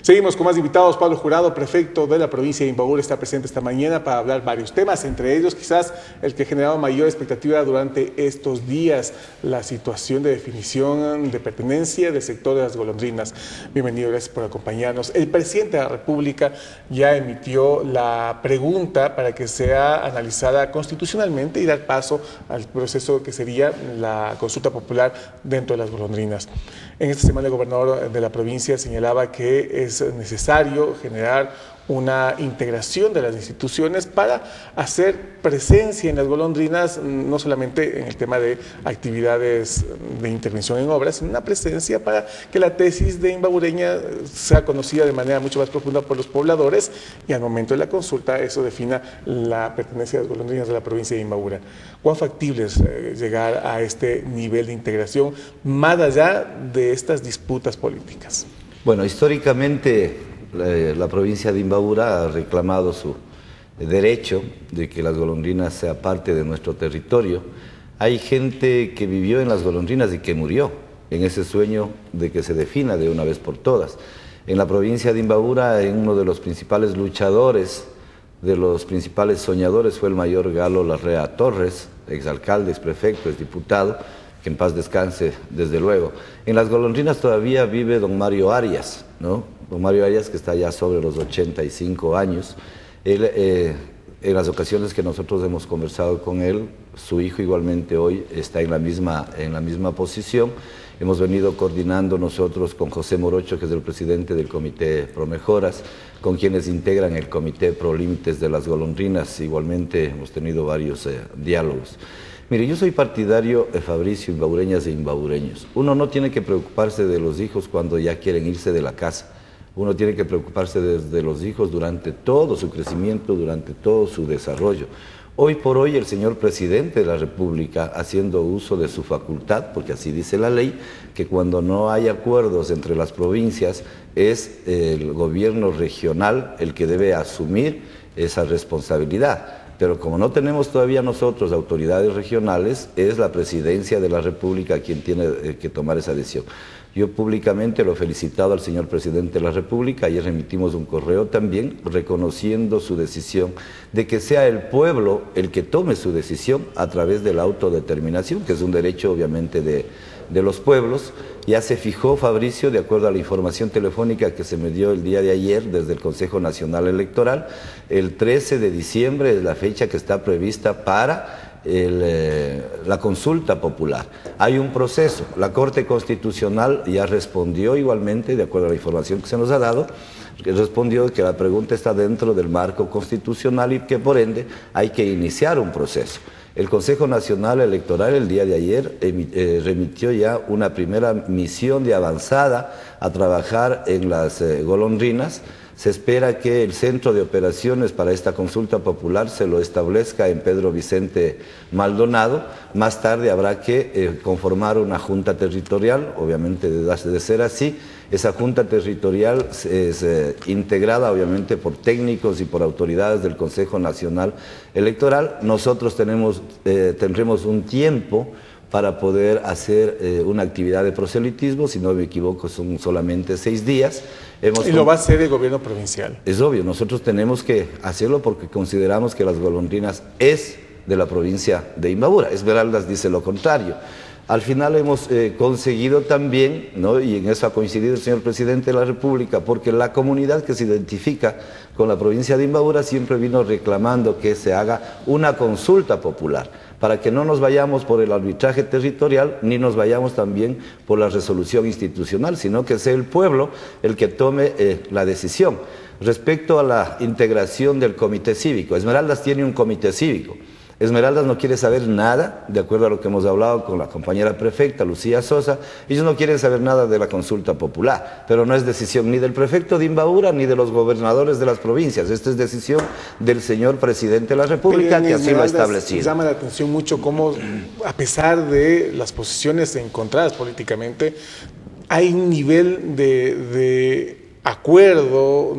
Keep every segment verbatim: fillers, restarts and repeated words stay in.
Seguimos con más invitados. Pablo Jurado, prefecto de la provincia de Imbabura, está presente esta mañana para hablar varios temas, entre ellos quizás el que ha generado mayor expectativa durante estos días, la situación de definición de pertenencia del sector de las golondrinas. Bienvenido, gracias por acompañarnos. El presidente de la República ya emitió la pregunta para que sea analizada constitucionalmente y dar paso al proceso que sería la consulta popular dentro de las golondrinas. En esta semana el gobernador de la provincia señalaba que es necesario generar una integración de las instituciones para hacer presencia en las golondrinas, no solamente en el tema de actividades de intervención en obras, sino una presencia para que la tesis de imbabureña sea conocida de manera mucho más profunda por los pobladores y al momento de la consulta eso defina la pertenencia de las golondrinas de la provincia de Imbabura. ¿Cuán factible es eh, llegar a este nivel de integración más allá de estas disputas políticas? Bueno, históricamente la, la provincia de Imbabura ha reclamado su derecho de que las golondrinas sean parte de nuestro territorio. Hay gente que vivió en las golondrinas y que murió en ese sueño de que se defina de una vez por todas. En la provincia de Imbabura, en uno de los principales luchadores, de los principales soñadores fue el mayor Galo Larrea Torres, exalcalde, exprefecto, exdiputado, que en paz descanse, desde luego. En las golondrinas todavía vive don Mario Arias, ¿no? Don Mario Arias, que está ya sobre los ochenta y cinco años. Él, eh, en las ocasiones que nosotros hemos conversado con él, su hijo igualmente hoy está en la misma, en la misma posición. Hemos venido coordinando nosotros con José Morocho, que es el presidente del Comité Pro Mejoras, con quienes integran el Comité Pro Límites de las Golondrinas. Igualmente hemos tenido varios eh, diálogos. Mire, yo soy partidario de Fabricio, imbabureñas e imbabureños. Uno no tiene que preocuparse de los hijos cuando ya quieren irse de la casa. Uno tiene que preocuparse de, de los hijos durante todo su crecimiento, durante todo su desarrollo. Hoy por hoy el señor presidente de la República, haciendo uso de su facultad, porque así dice la ley, que cuando no hay acuerdos entre las provincias es el gobierno regional el que debe asumir esa responsabilidad. Pero como no tenemos todavía nosotros autoridades regionales, es la presidencia de la República quien tiene que tomar esa decisión. Yo públicamente lo he felicitado al señor presidente de la República, ayer remitimos un correo también reconociendo su decisión de que sea el pueblo el que tome su decisión a través de la autodeterminación, que es un derecho obviamente de, de los pueblos. Ya se fijó, Fabricio, de acuerdo a la información telefónica que se me dio el día de ayer desde el Consejo Nacional Electoral, el trece de diciembre es la fecha que está prevista para El, eh, la consulta popular. Hay un proceso, la Corte Constitucional ya respondió igualmente, de acuerdo a la información que se nos ha dado, que respondió que la pregunta está dentro del marco constitucional y que por ende hay que iniciar un proceso. El Consejo Nacional Electoral el día de ayer eh, remitió ya una primera misión de avanzada a trabajar en las eh, golondrinas. Se espera que el centro de operaciones para esta consulta popular se lo establezca en Pedro Vicente Maldonado. Más tarde habrá que eh, conformar una junta territorial, obviamente de ser así. Esa junta territorial es, es eh, integrada obviamente por técnicos y por autoridades del Consejo Nacional Electoral. Nosotros tenemos, eh, tendremos un tiempo para poder hacer eh, una actividad de proselitismo, si no me equivoco son solamente seis días. Hemos y lo va a hacer el gobierno provincial. Es obvio, nosotros tenemos que hacerlo porque consideramos que las golondrinas es de la provincia de Imbabura. Esmeraldas dice lo contrario. Al final hemos eh, conseguido también, ¿no? Y en eso ha coincidido el señor presidente de la República, porque la comunidad que se identifica con la provincia de Imbabura siempre vino reclamando que se haga una consulta popular, para que no nos vayamos por el arbitraje territorial, ni nos vayamos también por la resolución institucional, sino que sea el pueblo el que tome eh, la decisión. Respecto a la integración del comité cívico, Esmeraldas tiene un comité cívico. Esmeraldas no quiere saber nada, de acuerdo a lo que hemos hablado con la compañera prefecta, Lucía Sosa, ellos no quieren saber nada de la consulta popular, pero no es decisión ni del prefecto de Imbabura ni de los gobernadores de las provincias, esta es decisión del señor presidente de la República que así lo ha establecido. Llama la atención mucho cómo, a pesar de las posiciones encontradas políticamente, hay un nivel de, de acuerdo,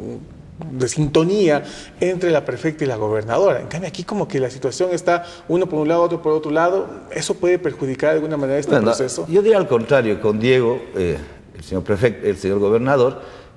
de sintonía entre la prefecta y la gobernadora. En cambio aquí como que la situación está uno por un lado, otro por otro lado. ¿Eso puede perjudicar de alguna manera este bueno, proceso? Yo diría al contrario, con Diego, eh, el señor prefecto, el señor gobernador,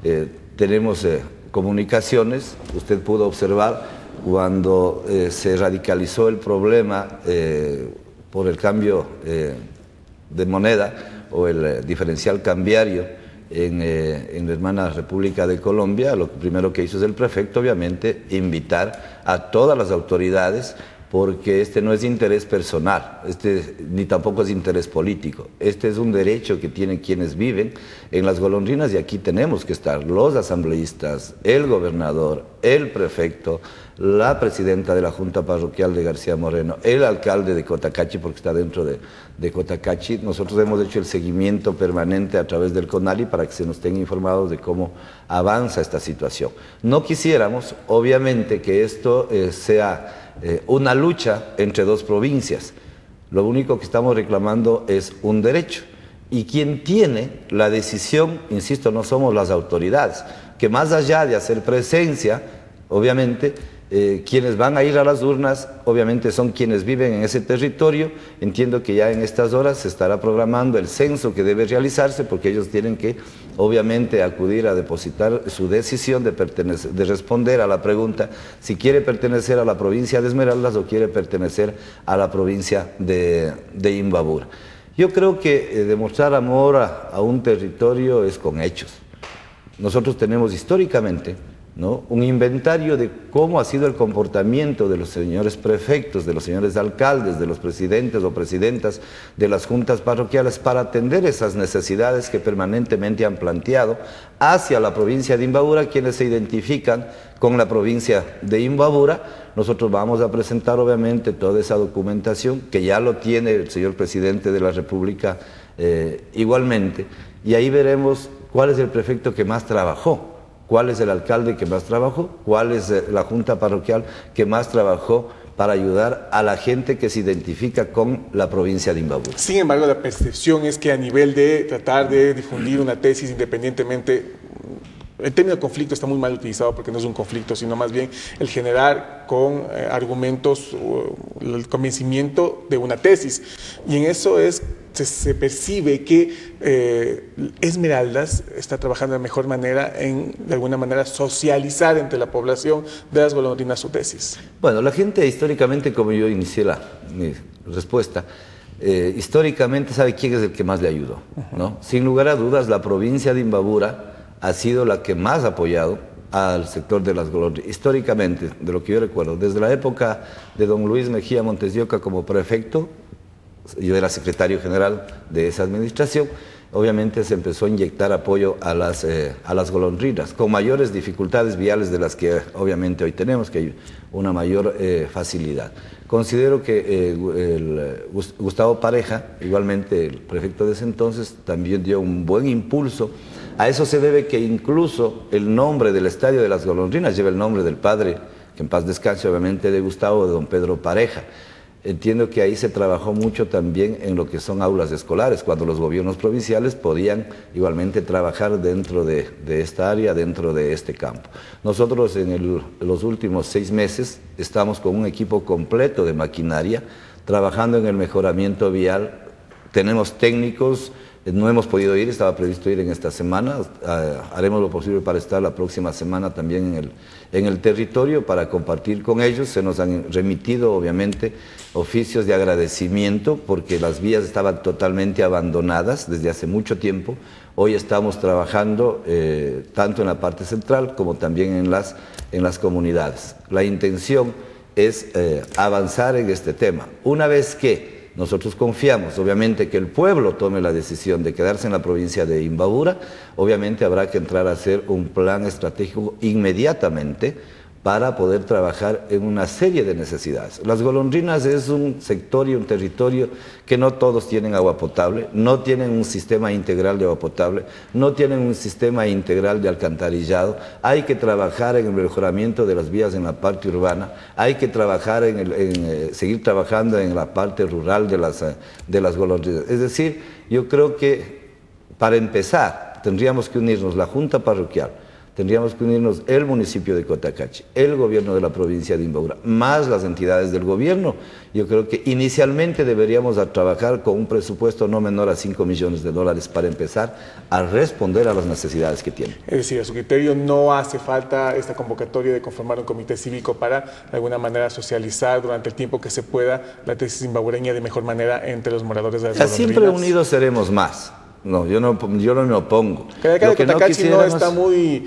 eh, tenemos eh, comunicaciones. Usted pudo observar cuando eh, se radicalizó el problema eh, por el cambio eh, de moneda o el eh, diferencial cambiario en, eh, en la hermana República de Colombia. Lo primero que hizo es el prefecto, obviamente, invitar a todas las autoridades, porque este no es interés personal, este ni tampoco es interés político. Este es un derecho que tienen quienes viven en Las Golondrinas, y aquí tenemos que estar los asambleístas, el gobernador, el prefecto, la presidenta de la Junta Parroquial de García Moreno, el alcalde de Cotacachi, porque está dentro de, de Cotacachi. Nosotros hemos hecho el seguimiento permanente a través del CONALI para que se nos tenga informados de cómo avanza esta situación. No quisiéramos, obviamente, que esto eh, sea Eh, una lucha entre dos provincias. Lo único que estamos reclamando es un derecho, y quien tiene la decisión, insisto, no somos las autoridades, que más allá de hacer presencia, obviamente, eh, quienes van a ir a las urnas, obviamente son quienes viven en ese territorio. Entiendo que ya en estas horas se estará programando el censo que debe realizarse, porque ellos tienen que, obviamente, acudir a depositar su decisión de, pertenecer, de responder a la pregunta si quiere pertenecer a la provincia de Esmeraldas o quiere pertenecer a la provincia de, de Imbabura. Yo creo que eh, demostrar amor a, a un territorio es con hechos. Nosotros tenemos históricamente, ¿no?, un inventario de cómo ha sido el comportamiento de los señores prefectos, de los señores alcaldes, de los presidentes o presidentas de las juntas parroquiales, para atender esas necesidades que permanentemente han planteado hacia la provincia de Imbabura, quienes se identifican con la provincia de Imbabura. Nosotros vamos a presentar, obviamente, toda esa documentación, que ya lo tiene el señor presidente de la República eh, igualmente, y ahí veremos cuál es el prefecto que más trabajó, cuál es el alcalde que más trabajó, cuál es la junta parroquial que más trabajó para ayudar a la gente que se identifica con la provincia de Imbabura. Sin embargo, la percepción es que a nivel de tratar de difundir una tesis independientemente, el término conflicto está muy mal utilizado, porque no es un conflicto, sino más bien el generar con eh, argumentos uh, el convencimiento de una tesis. Y en eso es se, se percibe que eh, Esmeraldas está trabajando de mejor manera en, de alguna manera, socializar entre la población de Las Golondrinas su tesis. Bueno, la gente históricamente, como yo inicié la, mi respuesta, eh, históricamente sabe quién es el que más le ayudó, ¿no? Uh-huh. Sin lugar a dudas, la provincia de Imbabura ha sido la que más ha apoyado al sector de Las Golondrinas, históricamente, de lo que yo recuerdo. Desde la época de don Luis Mejía Montes de Oca como prefecto, yo era secretario general de esa administración, obviamente se empezó a inyectar apoyo a las, eh, a las golondrinas, con mayores dificultades viales de las que obviamente hoy tenemos, que hay una mayor eh, facilidad. Considero que eh, el, Gustavo Pareja, igualmente el prefecto de ese entonces, también dio un buen impulso. A eso se debe que incluso el nombre del Estadio de las Golondrinas lleva el nombre del padre, que en paz descanse, obviamente, de Gustavo, de don Pedro Pareja. Entiendo que ahí se trabajó mucho también en lo que son aulas escolares, cuando los gobiernos provinciales podían igualmente trabajar dentro de, de esta área, dentro de este campo. Nosotros en el, los últimos seis meses estamos con un equipo completo de maquinaria, trabajando en el mejoramiento vial. Tenemos técnicos, no hemos podido ir, estaba previsto ir en esta semana, haremos lo posible para estar la próxima semana también en el, en el territorio para compartir con ellos. Se nos han remitido, obviamente, oficios de agradecimiento porque las vías estaban totalmente abandonadas desde hace mucho tiempo. Hoy estamos trabajando eh, tanto en la parte central como también en las, en las comunidades. La intención es eh, avanzar en este tema. Una vez que nosotros confiamos, obviamente, que el pueblo tome la decisión de quedarse en la provincia de Imbabura, obviamente habrá que entrar a hacer un plan estratégico inmediatamente para poder trabajar en una serie de necesidades. Las Golondrinas es un sector y un territorio que no todos tienen agua potable, no tienen un sistema integral de agua potable, no tienen un sistema integral de alcantarillado. Hay que trabajar en el mejoramiento de las vías en la parte urbana, hay que trabajar en, el, en eh, seguir trabajando en la parte rural de las, de las Golondrinas. Es decir, yo creo que para empezar tendríamos que unirnos la Junta Parroquial, tendríamos que unirnos el municipio de Cotacachi, el gobierno de la provincia de Imbabura, más las entidades del gobierno. Yo creo que inicialmente deberíamos a trabajar con un presupuesto no menor a cinco millones de dólares para empezar a responder a las necesidades que tienen. Es decir, a su criterio no hace falta esta convocatoria de conformar un comité cívico para, de alguna manera, socializar durante el tiempo que se pueda la tesis imbabureña de mejor manera entre los moradores de las golondrinas. Siempre unidos seremos más. No, yo no, yo no me opongo. Que acá de Cotacachi no, no está muy,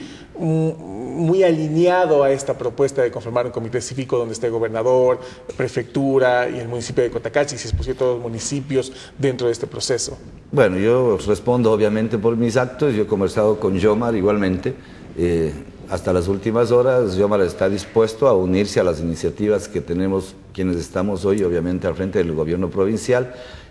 muy alineado a esta propuesta de conformar un comité cívico donde esté el gobernador, prefectura y el municipio de Cotacachi, si es posible todos los municipios dentro de este proceso. Bueno, yo respondo obviamente por mis actos. Yo he conversado con Yomar igualmente. Eh, hasta las últimas horas, Yomar está dispuesto a unirse a las iniciativas que tenemos quienes estamos hoy, obviamente, al frente del gobierno provincial,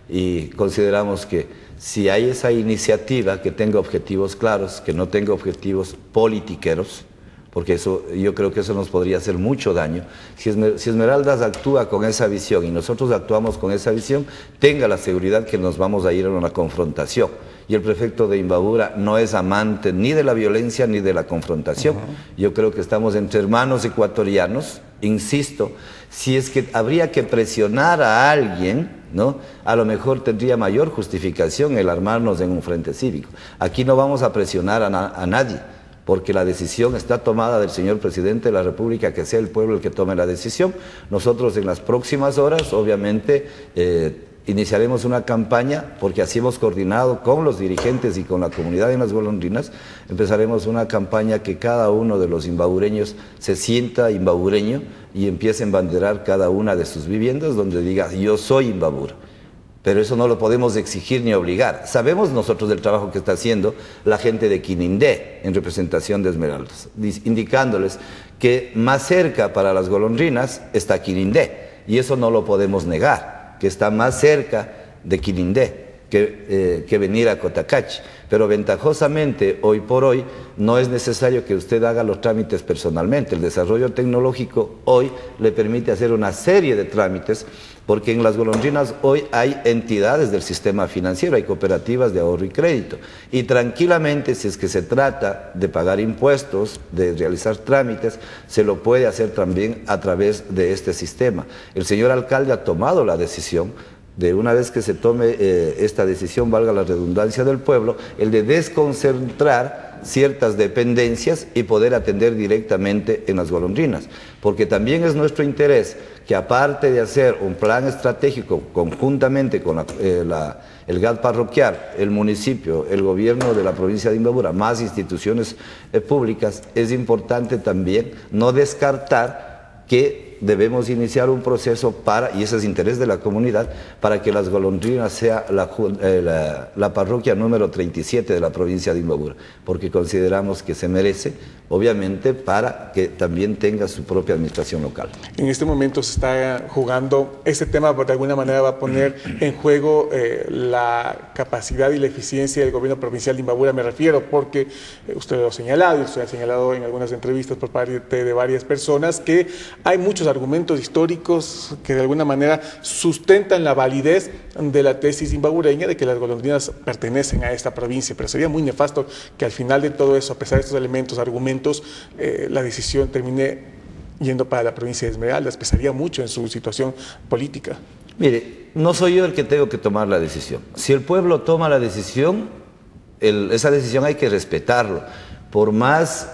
y consideramos que si hay esa iniciativa que tenga objetivos claros, que no tenga objetivos politiqueros, porque eso, yo creo que eso nos podría hacer mucho daño. Si, Esmer, si Esmeraldas actúa con esa visión y nosotros actuamos con esa visión, tenga la seguridad que nos vamos a ir a una confrontación. Y el prefecto de Imbabura no es amante ni de la violencia ni de la confrontación. Uh-huh. Yo creo que estamos entre hermanos ecuatorianos. Insisto, si es que habría que presionar a alguien, ¿no?, a lo mejor tendría mayor justificación el armarnos en un frente cívico. Aquí no vamos a presionar a, na a nadie, porque la decisión está tomada del señor presidente de la República, que sea el pueblo el que tome la decisión. Nosotros en las próximas horas, obviamente, eh, iniciaremos una campaña, porque así hemos coordinado con los dirigentes y con la comunidad en las golondrinas. Empezaremos una campaña que cada uno de los imbabureños se sienta imbabureño y empiece a embanderar cada una de sus viviendas donde diga yo soy Imbabura. Pero eso no lo podemos exigir ni obligar. Sabemos nosotros del trabajo que está haciendo la gente de Quinindé en representación de Esmeraldas, indicándoles que más cerca para las golondrinas está Quinindé, y eso no lo podemos negar, que está más cerca de Quinindé que, eh, que venir a Cotacachi. Pero ventajosamente, hoy por hoy, no es necesario que usted haga los trámites personalmente. El desarrollo tecnológico hoy le permite hacer una serie de trámites, porque en las golondrinas hoy hay entidades del sistema financiero, hay cooperativas de ahorro y crédito. Y tranquilamente, si es que se trata de pagar impuestos, de realizar trámites, se lo puede hacer también a través de este sistema. El señor alcalde ha tomado la decisión de, una vez que se tome eh, esta decisión, valga la redundancia del pueblo, el de desconcentrar ciertas dependencias y poder atender directamente en las golondrinas, porque también es nuestro interés que, aparte de hacer un plan estratégico conjuntamente con la, eh, la, el G A D parroquial, el municipio, el gobierno de la provincia de Imbabura, más instituciones eh, públicas, es importante también no descartar que debemos iniciar un proceso para, y ese es interés de la comunidad, para que las golondrinas sea la, eh, la, la parroquia número treinta y siete de la provincia de Imbabura, porque consideramos que se merece, obviamente, para que también tenga su propia administración local. En este momento se está jugando, este tema de alguna manera va a poner en juego eh, la capacidad y la eficiencia del gobierno provincial de Imbabura, me refiero, porque eh, usted lo ha señalado, y usted ha señalado en algunas entrevistas por parte de varias personas, que hay muchos argumentos históricos que de alguna manera sustentan la validez de la tesis imbabureña de que las golondrinas pertenecen a esta provincia, pero sería muy nefasto que al final de todo eso, a pesar de estos elementos, argumentos, eh, la decisión termine yendo para la provincia de Esmeraldas. Pesaría mucho en su situación política. Mire, no soy yo el que tengo que tomar la decisión. Si el pueblo toma la decisión, el, esa decisión hay que respetarlo. Por más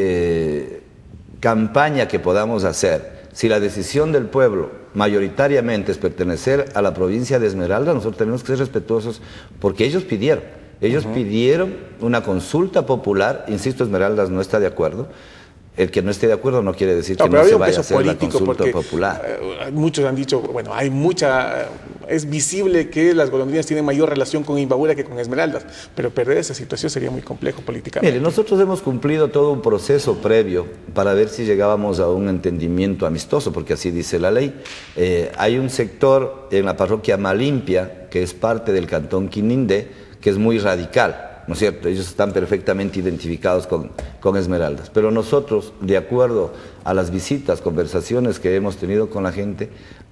eh, campaña que podamos hacer, si la decisión del pueblo mayoritariamente es pertenecer a la provincia de Esmeralda, nosotros tenemos que ser respetuosos, porque ellos pidieron. Ellos uh-huh. pidieron una consulta popular. Insisto, Esmeraldas no está de acuerdo. El que no esté de acuerdo no quiere decir no, que no se vaya a hacer la consulta popular. Eh, muchos han dicho, bueno, hay mucha, es visible que las golondrinas tienen mayor relación con Imbabura que con Esmeraldas, pero perder esa situación sería muy complejo políticamente. Mire, nosotros hemos cumplido todo un proceso previo para ver si llegábamos a un entendimiento amistoso, porque así dice la ley. Eh, hay un sector en la parroquia Malimpia, que es parte del cantón Quinindé, que es muy radical, ¿no es cierto? Ellos están perfectamente identificados con, con Esmeraldas, pero nosotros, de acuerdo a las visitas, conversaciones que hemos tenido con la gente,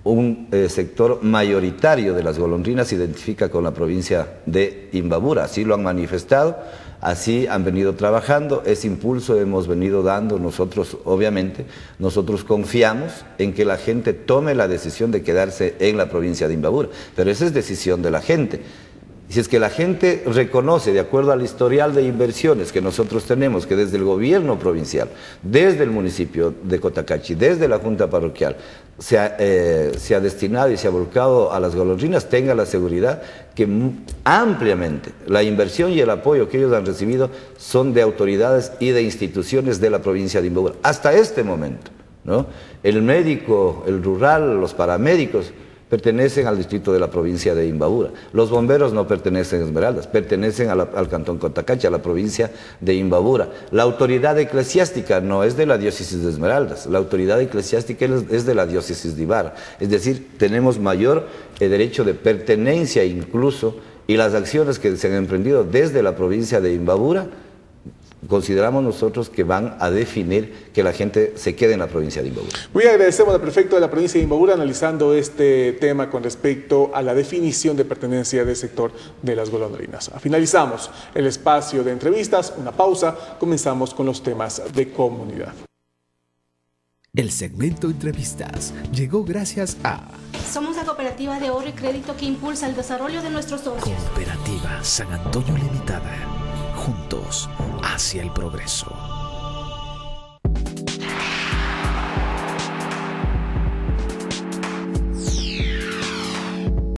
un eh, sector mayoritario de las golondrinas se identifica con la provincia de Imbabura. Así lo han manifestado, así han venido trabajando, ese impulso hemos venido dando nosotros, obviamente. Nosotros confiamos en que la gente tome la decisión de quedarse en la provincia de Imbabura, pero esa es decisión de la gente. Si es que la gente reconoce, de acuerdo al historial de inversiones que nosotros tenemos, que desde el gobierno provincial, desde el municipio de Cotacachi, desde la Junta Parroquial, se ha, eh, se ha destinado y se ha volcado a las golondrinas, tenga la seguridad que ampliamente la inversión y el apoyo que ellos han recibido son de autoridades y de instituciones de la provincia de Imbabura. Hasta este momento, ¿no? El médico, el rural, los paramédicos, pertenecen al distrito de la provincia de Imbabura. Los bomberos no pertenecen a Esmeraldas, pertenecen a la, al cantón Cotacachi, a la provincia de Imbabura. La autoridad eclesiástica no es de la diócesis de Esmeraldas, la autoridad eclesiástica es de la diócesis de Ibarra. Es decir, tenemos mayor eh, derecho de pertenencia incluso, y las acciones que se han emprendido desde la provincia de Imbabura consideramos nosotros que van a definir que la gente se quede en la provincia de Imbabura. Muy agradecemos al prefecto de la provincia de Imbabura analizando este tema con respecto a la definición de pertenencia del sector de las golondrinas. Finalizamos el espacio de entrevistas, una pausa, comenzamos con los temas de comunidad. El segmento Entrevistas llegó gracias a... Somos la cooperativa de ahorro y crédito que impulsa el desarrollo de nuestros socios. Cooperativa San Antonio Limitada. Juntos hacia el progreso.